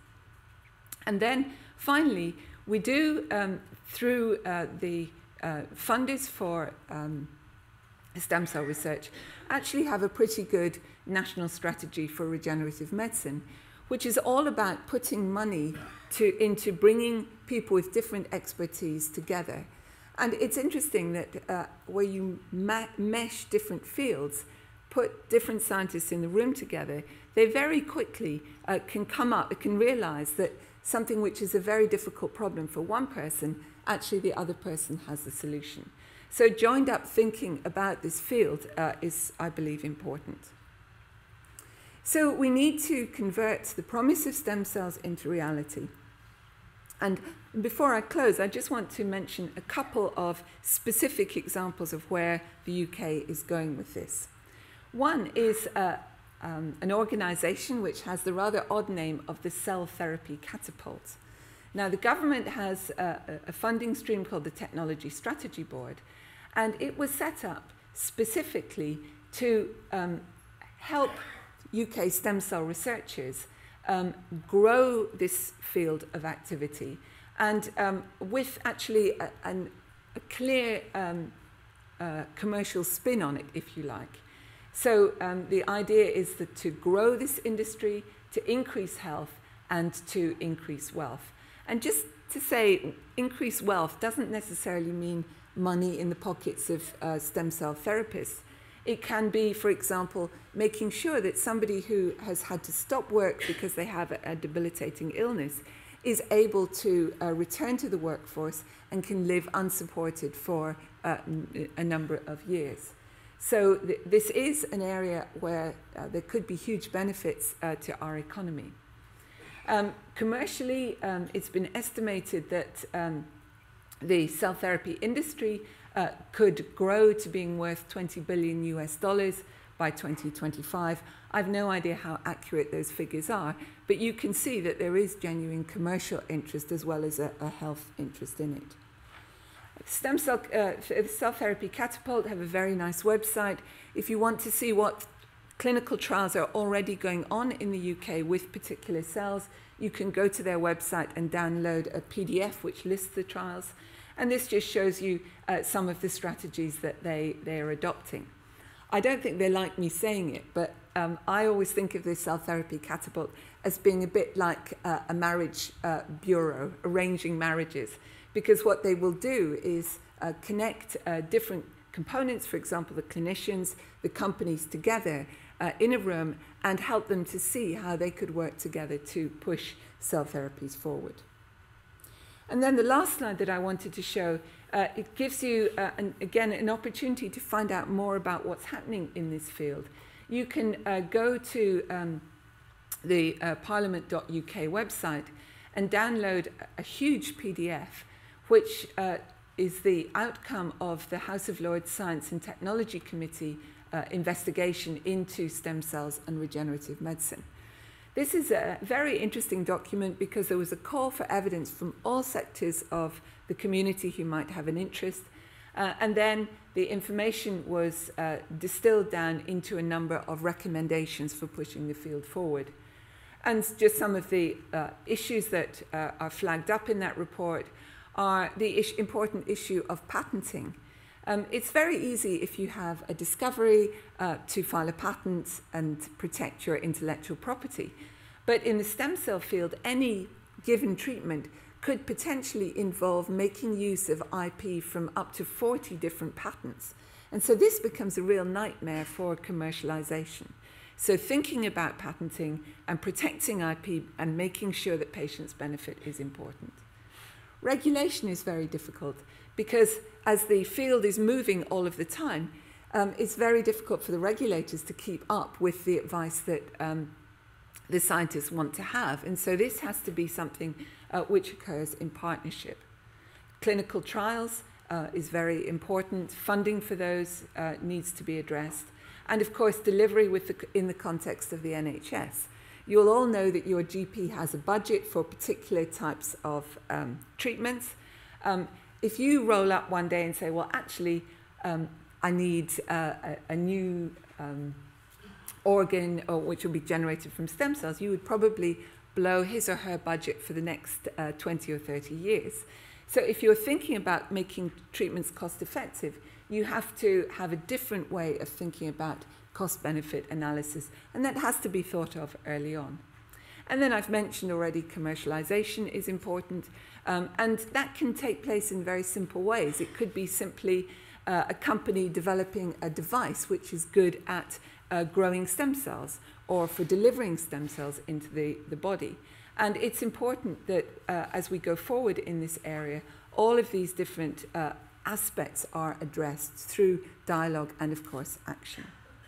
And then finally, we do, um, through uh, the uh, funders for um, stem cell research, actually have a pretty good national strategy for regenerative medicine, which is all about putting money to, into bringing people with different expertise together. And it's interesting that uh, where you mesh different fields, put different scientists in the room together, they very quickly uh, can come up, can realize that something which is a very difficult problem for one person, actually the other person has the solution. So joined up thinking about this field uh, is, I believe, important. So we need to convert the promise of stem cells into reality. And before I close, I just want to mention a couple of specific examples of where the U K is going with this. One is uh, um, an organization which has the rather odd name of the Cell Therapy Catapult. Now, the government has a, a funding stream called the Technology Strategy Board, and it was set up specifically to um, help U K stem cell researchers um, grow this field of activity, and um, with actually a, an, a clear um, uh, commercial spin on it, if you like. So um, the idea is that to grow this industry, to increase health, and to increase wealth. And just to say, increased wealth doesn't necessarily mean money in the pockets of uh, stem cell therapists. It can be, for example, making sure that somebody who has had to stop work because they have a, a debilitating illness is able to uh, return to the workforce and can live unsupported for uh, a number of years. So th this is an area where uh, there could be huge benefits uh, to our economy. Um, commercially, um, it's been estimated that um, the cell therapy industry uh, could grow to being worth twenty billion U S dollars by twenty twenty-five. I've no idea how accurate those figures are, but you can see that there is genuine commercial interest as well as a, a health interest in it. Stem cell, uh, Cell Therapy Catapult have a very nice website. If you want to see what clinical trials are already going on in the U K with particular cells, you can go to their website and download a P D F which lists the trials. And this just shows you uh, some of the strategies that they, they are adopting. I don't think they like me saying it, but um, I always think of this Cell Therapy Catapult as being a bit like uh, a marriage uh, bureau, arranging marriages, because what they will do is uh, connect uh, different components, for example, the clinicians, the companies together uh, in a room and help them to see how they could work together to push cell therapies forward. And then the last slide that I wanted to show, uh, it gives you, uh, an, again, an opportunity to find out more about what's happening in this field. You can uh, go to um, the uh, parliament dot U K website and download a huge P D F, which uh, is the outcome of the House of Lords Science and Technology Committee uh, investigation into stem cells and regenerative medicine. This is a very interesting document because there was a call for evidence from all sectors of the community who might have an interest. Uh, and then the information was uh, distilled down into a number of recommendations for pushing the field forward. And just some of the uh, issues that uh, are flagged up in that report are the is- important issue of patenting. Um, it's very easy if you have a discovery uh, to file a patent and protect your intellectual property. But in the stem cell field, any given treatment could potentially involve making use of I P from up to forty different patents. And so this becomes a real nightmare for commercialization. So thinking about patenting and protecting I P and making sure that patients benefit is important. Regulation is very difficult because as the field is moving all of the time, um, it's very difficult for the regulators to keep up with the advice that um, the scientists want to have. And so this has to be something uh, which occurs in partnership. Clinical trials uh, is very important. Funding for those uh, needs to be addressed. And of course, delivery with the, in the context of the N H S. You'll all know that your G P has a budget for particular types of um, treatments. Um, if you roll up one day and say, well, actually, um, I need uh, a, a new um, organ or which will be generated from stem cells, you would probably blow his or her budget for the next uh, twenty or thirty years. So if you're thinking about making treatments cost effective, you have to have a different way of thinking about cost-benefit analysis, and that has to be thought of early on. And then I've mentioned already commercialization is important, um, and that can take place in very simple ways. It could be simply uh, a company developing a device which is good at uh, growing stem cells or for delivering stem cells into the, the body. And it's important that uh, as we go forward in this area, all of these different uh, aspects are addressed through dialogue and, of course, action.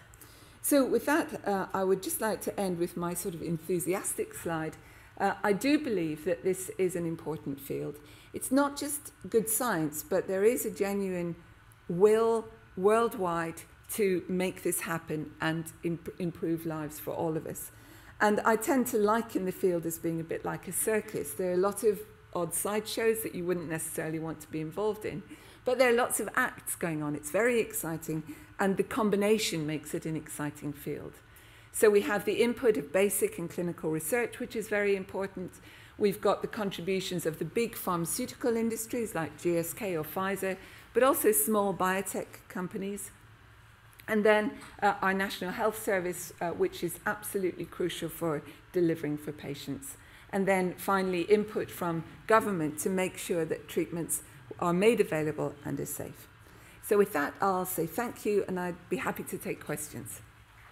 So with that, uh, I would just like to end with my sort of enthusiastic slide. Uh, I do believe that this is an important field. It's not just good science, but there is a genuine will worldwide to make this happen and imp- improve lives for all of us. And I tend to liken the field as being a bit like a circus. There are a lot of odd sideshows that you wouldn't necessarily want to be involved in, but there are lots of acts going on. It's very exciting, and the combination makes it an exciting field. So we have the input of basic and clinical research, which is very important. We've got the contributions of the big pharmaceutical industries like G S K or Pfizer, but also small biotech companies. And then uh, our National Health Service, uh, which is absolutely crucial for delivering for patients. and then finally input from government to make sure that treatments are made available and are safe. So with that, I'll say thank you, and I'd be happy to take questions.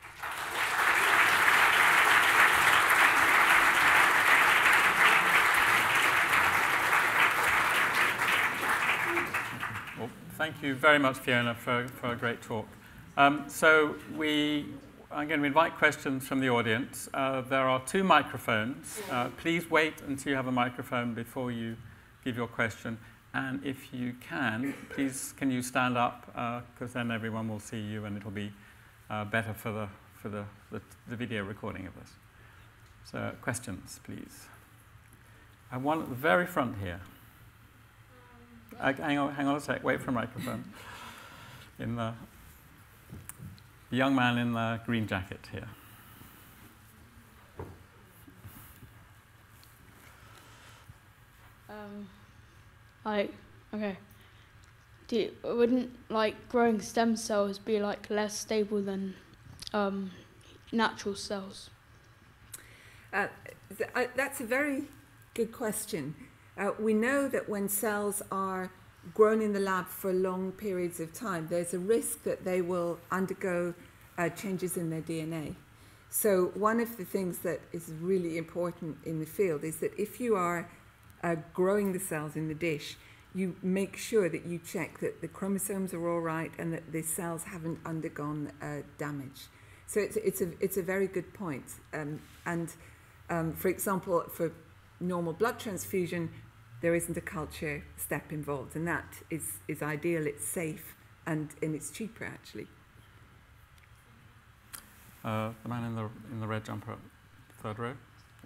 Well, thank you very much, Fiona, for, for a great talk. Um, so we I'm going to invite questions from the audience. Uh, there are two microphones. Uh, please wait until you have a microphone before you give your question. And if you can, please can you stand up, because uh, then everyone will see you and it'll be uh, better for, the, for the, the, the video recording of this. So questions, please. I one at the very front here. Uh, hang on, hang on a sec, wait for a microphone. In the The young man in the green jacket here. Um, like, okay. Do you, wouldn't like growing stem cells be like less stable than um, natural cells? Uh, th uh, that's a very good question. Uh, we know that when cells are grown in the lab for long periods of time, there's a risk that they will undergo uh, changes in their D N A. So one of the things that is really important in the field is that if you are uh, growing the cells in the dish, you make sure that you check that the chromosomes are all right and that the cells haven't undergone uh, damage. So it's, it's, a, it's a very good point. Um, and um, for example, for normal blood transfusion, there isn't a culture step involved, and that is, is ideal, it's safe, and, and it's cheaper, actually. Uh, the man in the, in the red jumper, third row.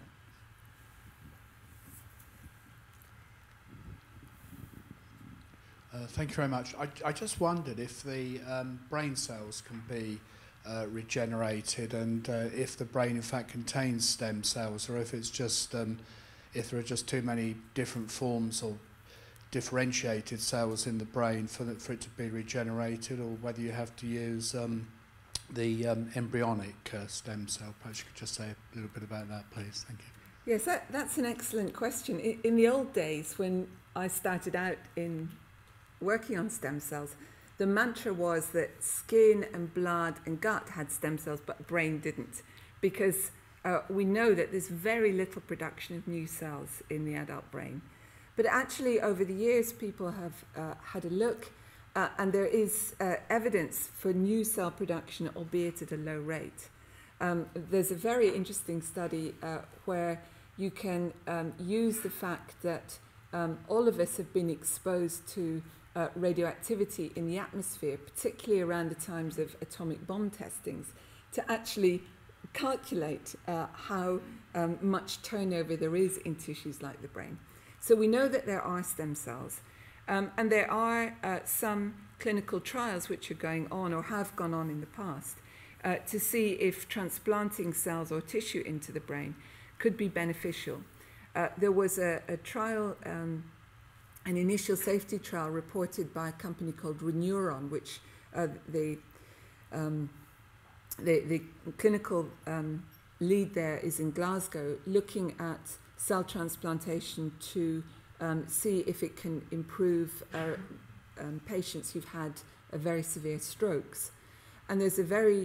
Uh, thank you very much. I, I just wondered if the um, brain cells can be uh, regenerated, and uh, if the brain in fact contains stem cells, or if it's just um, if there are just too many different forms or differentiated cells in the brain for, the, for it to be regenerated, or whether you have to use um, the um, embryonic uh, stem cell. Perhaps you could just say a little bit about that, please. Thank you. Yes, that, that's an excellent question. In, in the old days, when I started out in working on stem cells, the mantra was that skin and blood and gut had stem cells, but brain didn't, because Uh, we know that there's very little production of new cells in the adult brain. But actually, over the years, people have uh, had a look, uh, and there is uh, evidence for new cell production, albeit at a low rate. Um, there's a very interesting study uh, where you can um, use the fact that um, all of us have been exposed to uh, radioactivity in the atmosphere, particularly around the times of atomic bomb testings, to actually calculate uh, how um, much turnover there is in tissues like the brain. So we know that there are stem cells, um, and there are uh, some clinical trials which are going on or have gone on in the past uh, to see if transplanting cells or tissue into the brain could be beneficial. Uh, there was a, a trial, um, an initial safety trial reported by a company called Regenerative, which uh, they um, The, the clinical um, lead there is in Glasgow, looking at cell transplantation to um, see if it can improve uh, um, patients who've had a very severe strokes. And there's a very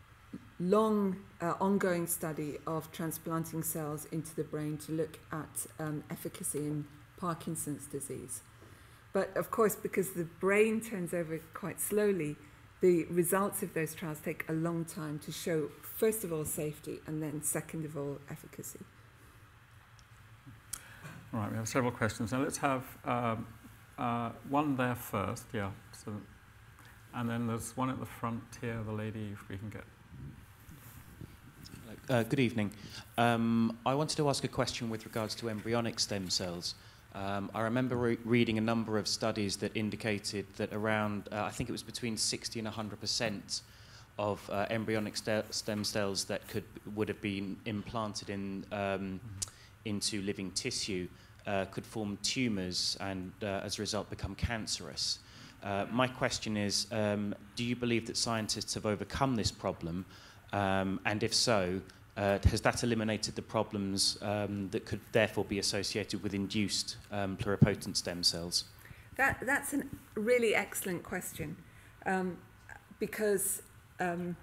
long uh, ongoing study of transplanting cells into the brain to look at um, efficacy in Parkinson's disease. But of course, because the brain turns over quite slowly, the results of those trials take a long time to show, first of all, safety, and then second of all, efficacy. All right, we have several questions. Now let's have um, uh, one there first, yeah. So, and then there's one at the front here, the lady, if we can get. Uh, good evening. Um, I wanted to ask a question with regards to embryonic stem cells. Um, I remember re reading a number of studies that indicated that around, uh, I think it was between sixty and one hundred percent of uh, embryonic st stem cells that could would have been implanted in um, into living tissue uh, could form tumours and, uh, as a result, become cancerous. Uh, my question is, um, do you believe that scientists have overcome this problem? Um, and if so, uh, has that eliminated the problems um, that could therefore be associated with induced um, pluripotent stem cells? That, that's a really excellent question, um, because um,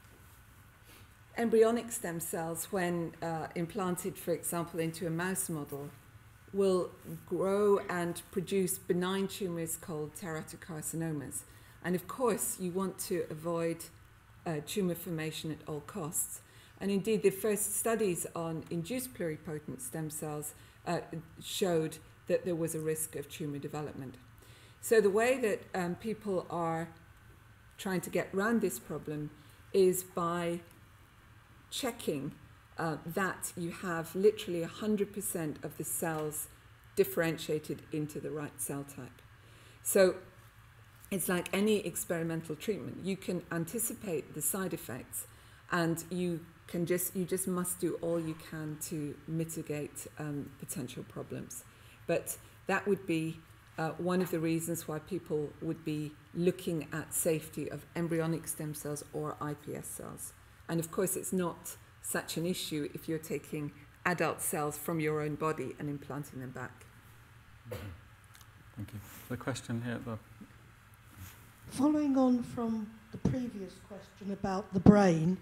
embryonic stem cells, when uh, implanted, for example, into a mouse model, will grow and produce benign tumours called teratocarcinomas. And of course, you want to avoid uh, tumour formation at all costs. And indeed, the first studies on induced pluripotent stem cells uh, showed that there was a risk of tumour development. So the way that um, people are trying to get around this problem is by checking uh, that you have literally one hundred percent of the cells differentiated into the right cell type. So it's like any experimental treatment. You can anticipate the side effects, and you can just you just must do all you can to mitigate um, potential problems. But that would be uh, one of the reasons why people would be looking at safety of embryonic stem cells or I P S cells. And of course, it's not such an issue if you're taking adult cells from your own body and implanting them back. Mm-hmm. Thank you. The question here at the... Following on from the previous question about the brain,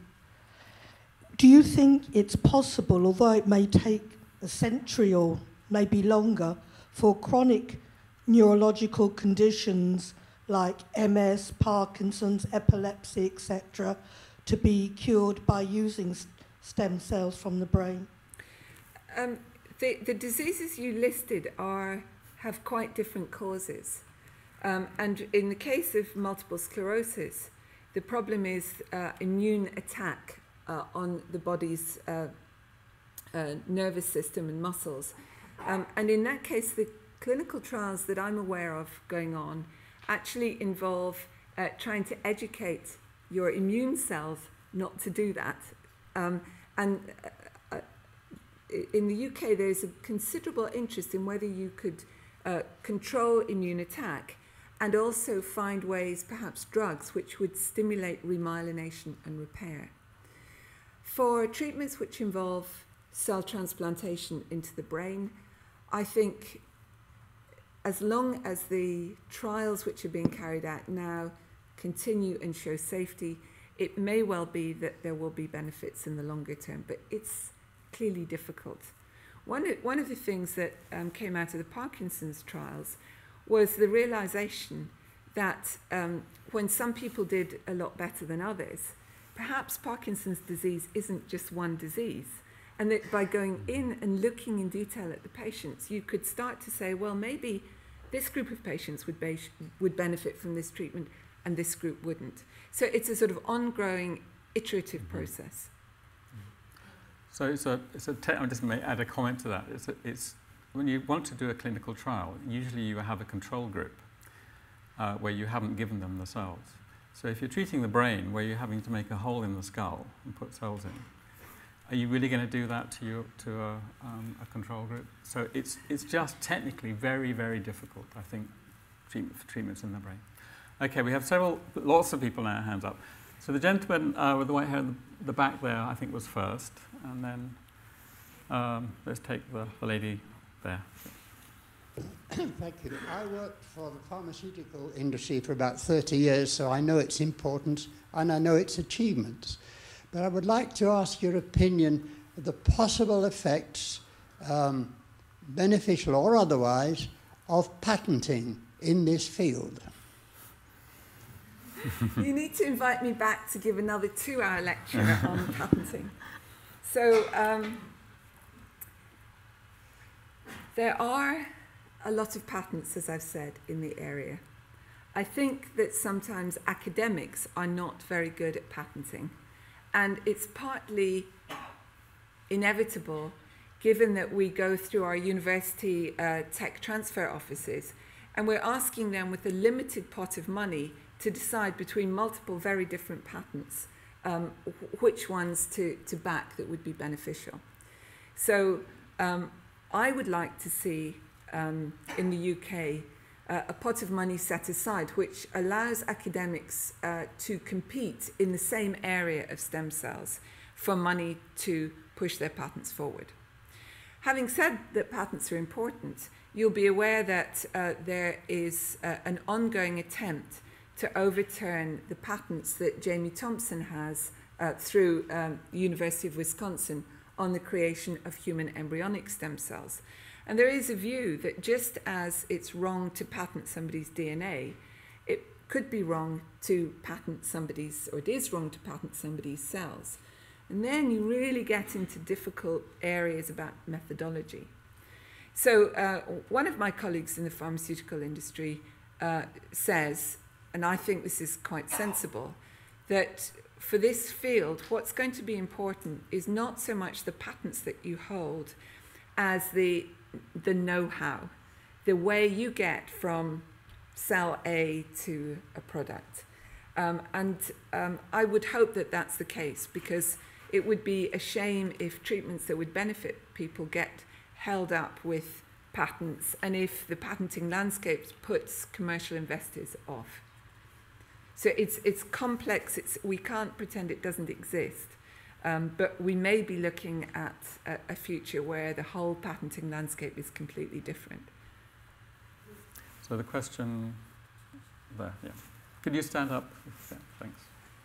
do you think it's possible, although it may take a century or maybe longer, for chronic neurological conditions like M S, Parkinson's, epilepsy, et cetera, to be cured by using st- stem cells from the brain? Um, the, the diseases you listed are have quite different causes. Um, and in the case of multiple sclerosis, the problem is uh, immune attack uh, on the body's uh, uh, nervous system and muscles. Um, and in that case, the clinical trials that I'm aware of going on actually involve uh, trying to educate your immune cells not to do that. Um, and uh, uh, in the U K, there's a considerable interest in whether you could uh, control immune attack and also find ways, perhaps drugs, which would stimulate remyelination and repair. For treatments which involve cell transplantation into the brain, I think as long as the trials which are being carried out now continue and show safety, it may well be that there will be benefits in the longer term, but it's clearly difficult. One of, one of the things that um, came out of the Parkinson's trials was the realization that um, when some people did a lot better than others, perhaps Parkinson's disease isn't just one disease, and that by going in and looking in detail at the patients, you could start to say, well, maybe this group of patients would, be, would benefit from this treatment and this group wouldn't. So it's a sort of ongoing, iterative mm-hmm. process. So it's a, it's a te- I just may add a comment to that. It's, a, it's when you want to do a clinical trial, usually you have a control group uh, where you haven't given them the cells. So if you're treating the brain, where you're having to make a hole in the skull and put cells in, are you really going to do that to your to a, um, a control group? So it's it's just technically very very difficult, I think, treatment for treatments in the brain. Okay, we have several, lots of people now, hands up. So the gentleman uh, with the white hair in the, the back there, I think, was first, and then um, let's take the, the lady there. Thank you. I worked for the pharmaceutical industry for about thirty years, so I know its importance and I know its achievements. But I would like to ask your opinion of the possible effects, um, beneficial or otherwise, of patenting in this field. You need to invite me back to give another two-hour lecture on patenting. So um, there are a lot of patents, as I've said, in the area. I think that sometimes academics are not very good at patenting. And it's partly inevitable, given that we go through our university uh, tech transfer offices, and we're asking them with a limited pot of money to decide between multiple very different patents, um, which ones to, to back that would be beneficial. So um, I would like to see um, in the U K uh, a pot of money set aside which allows academics uh, to compete in the same area of stem cells for money to push their patents forward. Having said that patents are important, you'll be aware that uh, there is uh, an ongoing attempt to overturn the patents that Jamie Thompson has uh, through um, the University of Wisconsin on the creation of human embryonic stem cells. And there is a view that just as it's wrong to patent somebody's D N A, it could be wrong to patent somebody's, or it is wrong to patent somebody's cells. And then you really get into difficult areas about methodology. So uh, one of my colleagues in the pharmaceutical industry uh, says, and I think this is quite sensible, that for this field, what's going to be important is not so much the patents that you hold as the, the know-how, the way you get from cell A to a product. Um, and um, I would hope that that's the case, because it would be a shame if treatments that would benefit people get held up with patents, and if the patenting landscape puts commercial investors off. So it's, it's complex, it's, we can't pretend it doesn't exist, um, but we may be looking at a, a future where the whole patenting landscape is completely different. So the question there, yeah. Could you stand up? Yeah, thanks.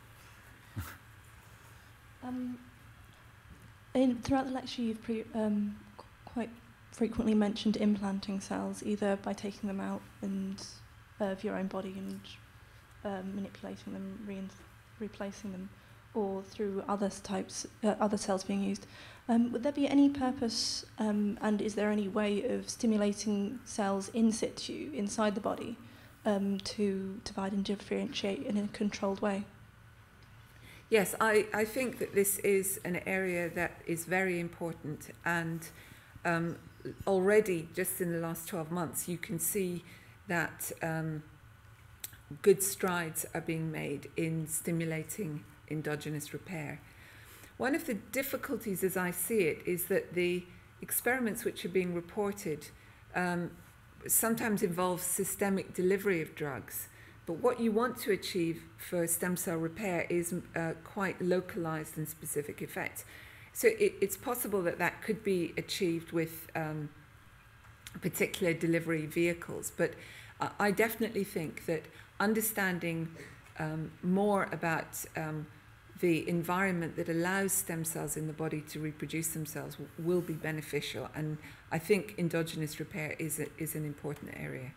Um, in, throughout the lecture, you've pre, um, qu quite frequently mentioned implanting cells, either by taking them out and uh, of your own body and um, manipulating them, re replacing them, or through other types, uh, other cells being used. Um, would there be any purpose, um, and is there any way of stimulating cells in situ inside the body um, to divide and differentiate in a controlled way? Yes, I, I think that this is an area that is very important, and um, already just in the last twelve months you can see that um, good strides are being made in stimulating endogenous repair. One of the difficulties as I see it is that the experiments which are being reported um, sometimes involve systemic delivery of drugs. But what you want to achieve for stem cell repair is uh, quite localized and specific effects. So it, it's possible that that could be achieved with um, particular delivery vehicles. But uh, I definitely think that understanding um, more about um, the environment that allows stem cells in the body to reproduce themselves will be beneficial. And I think endogenous repair is, a, is an important area.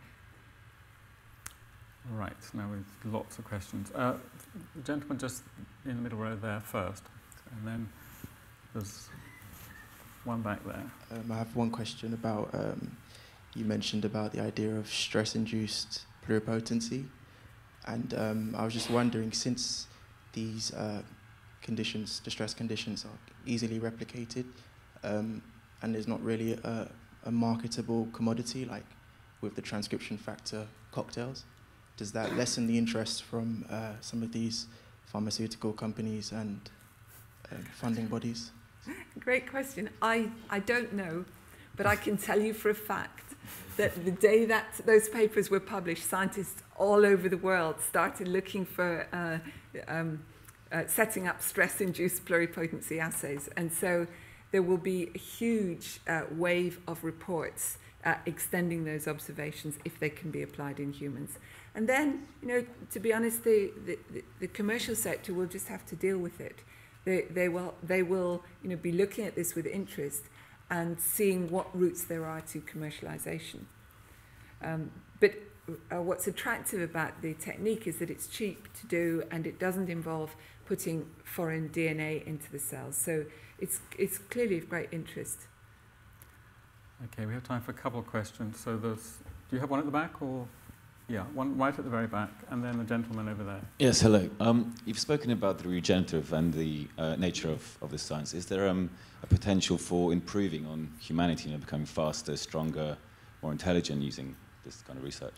Right, now we've lots of questions. Uh, the gentleman just in the middle row there first, and then there's one back there. Um, I have one question about, um, you mentioned about the idea of stress-induced pluripotency, and um, I was just wondering, since these uh, conditions, distress conditions, are easily replicated, um, and there's not really a, a marketable commodity like with the transcription factor cocktails, does that lessen the interest from uh, some of these pharmaceutical companies and uh, funding bodies? Great question. I, I don't know, but I can tell you for a fact that the day that those papers were published, scientists all over the world started looking for uh, um, uh, setting up stress-induced pluripotency assays. And so there will be a huge uh, wave of reports uh, extending those observations if they can be applied in humans. And then, you know, to be honest, the, the, the commercial sector will just have to deal with it. They, they, will, they will, you know, be looking at this with interest and seeing what routes there are to commercialization. Um, but uh, what's attractive about the technique is that it's cheap to do and it doesn't involve putting foreign D N A into the cells. So it's, it's clearly of great interest. Okay, we have time for a couple of questions. So there's, do you have one at the back or? Yeah, one right at the very back, and then the gentleman over there. Yes, hello. Um, you've spoken about the regenerative and the uh, nature of, of the science. Is there um, a potential for improving on humanity, you know, becoming faster, stronger, more intelligent using this kind of research?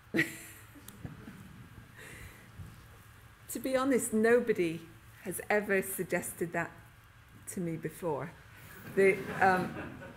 To be honest, nobody has ever suggested that to me before. The, um,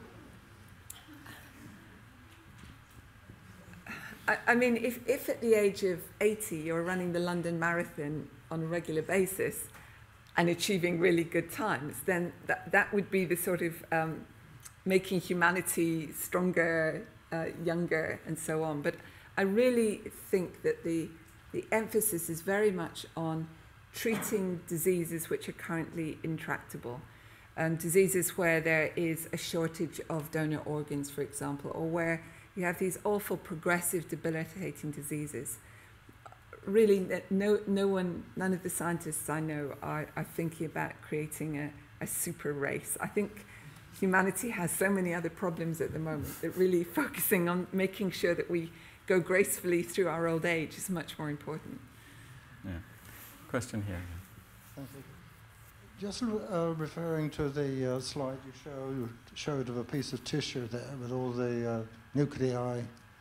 I, I mean, if, if at the age of eighty you're running the London Marathon on a regular basis, and achieving really good times, then that, that would be the sort of um, making humanity stronger, uh, younger, and so on. But I really think that the, the emphasis is very much on treating diseases which are currently intractable, and diseases where there is a shortage of donor organs, for example, or where you have these awful progressive debilitating diseases. Really, no, no one, none of the scientists I know are, are thinking about creating a, a super race. I think humanity has so many other problems at the moment that really focusing on making sure that we go gracefully through our old age is much more important. Yeah. Question here. Thank you. Just uh, referring to the uh, slide you showed, showed of a piece of tissue there with all the uh, nuclei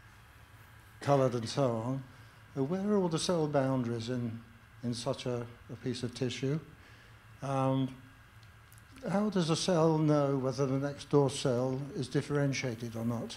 coloured and so on. Uh, where are all the cell boundaries in, in such a, a piece of tissue? Um, how does a cell know whether the next door cell is differentiated or not?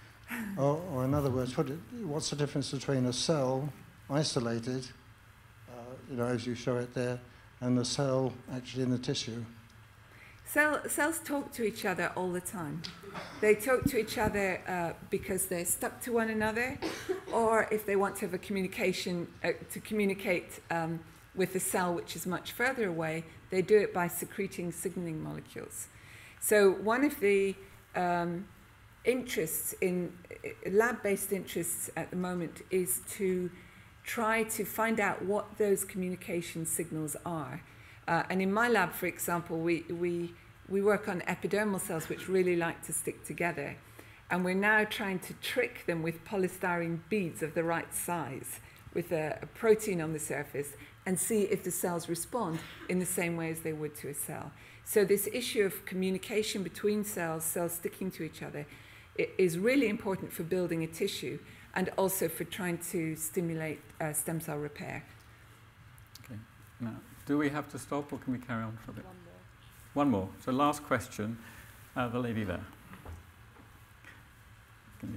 or, or in other words, what it, what's the difference between a cell isolated, uh, you know, as you show it there, and the cell actually in the tissue? Cell, cells talk to each other all the time. They talk to each other uh, because they're stuck to one another, or if they want to have a communication, uh, to communicate um, with a cell which is much further away, they do it by secreting signaling molecules. So one of the um, interests in uh, lab-based interests at the moment is to try to find out what those communication signals are. Uh, and in my lab, for example, we, we, we work on epidermal cells which really like to stick together. And we're now trying to trick them with polystyrene beads of the right size with a, a protein on the surface and see if the cells respond in the same way as they would to a cell. So this issue of communication between cells, cells sticking to each other, it is really important for building a tissue and also for trying to stimulate uh, stem cell repair. Okay. Now, do we have to stop or can we carry on for a bit? One more. One more. So last question, uh, the lady there. Can you...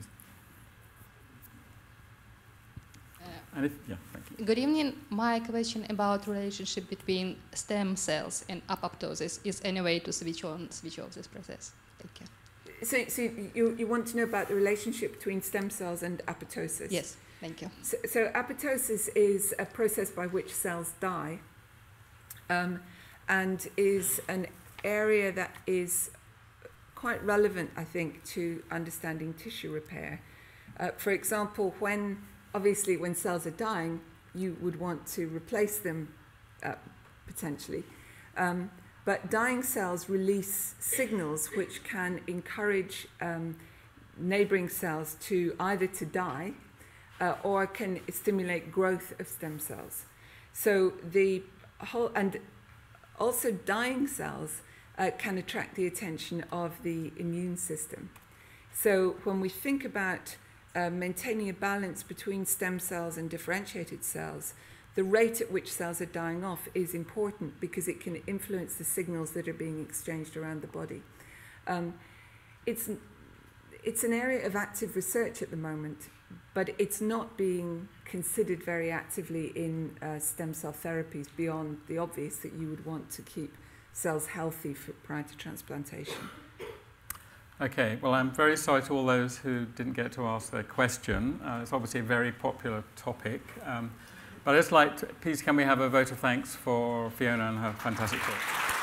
And if, yeah, thank you. Good evening. My question about relationship between stem cells and apoptosis is any way to switch on, switch off this process. Thank you. So, so you, you want to know about the relationship between stem cells and apoptosis? Yes, thank you. So, so apoptosis is a process by which cells die, um, and is an area that is quite relevant, I think, to understanding tissue repair. Uh, for example, when, obviously, when cells are dying, you would want to replace them, uh, potentially. Um, But dying cells release signals which can encourage um, neighboring cells to either to die uh, or can stimulate growth of stem cells. So the whole, and also dying cells uh, can attract the attention of the immune system. So when we think about uh, maintaining a balance between stem cells and differentiated cells, the rate at which cells are dying off is important because it can influence the signals that are being exchanged around the body. Um, it's, it's an area of active research at the moment, but it's not being considered very actively in uh, stem cell therapies beyond the obvious that you would want to keep cells healthy for, prior to transplantation. Okay, well, I'm very sorry to all those who didn't get to ask their question. Uh, it's obviously a very popular topic. Um, But I'd just like to, please can we have a vote of thanks for Fiona and her fantastic talk.